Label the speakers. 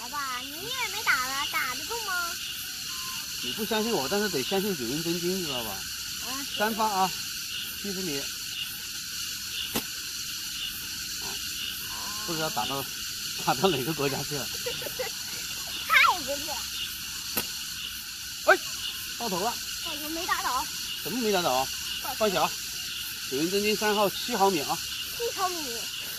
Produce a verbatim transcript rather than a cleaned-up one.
Speaker 1: 了吧？你以为没打了，打得中吗？
Speaker 2: 你不相信我，但是得相信九阴真经，知道吧？
Speaker 1: 啊，
Speaker 2: 三发啊，七十米。啊，不知道打到打到哪个国家去了。
Speaker 1: 太过去了。
Speaker 2: 哎，到头了。
Speaker 1: 到头没打倒。
Speaker 2: 怎么没打倒？放小。九阴真经三号七毫米啊。
Speaker 1: 七毫米。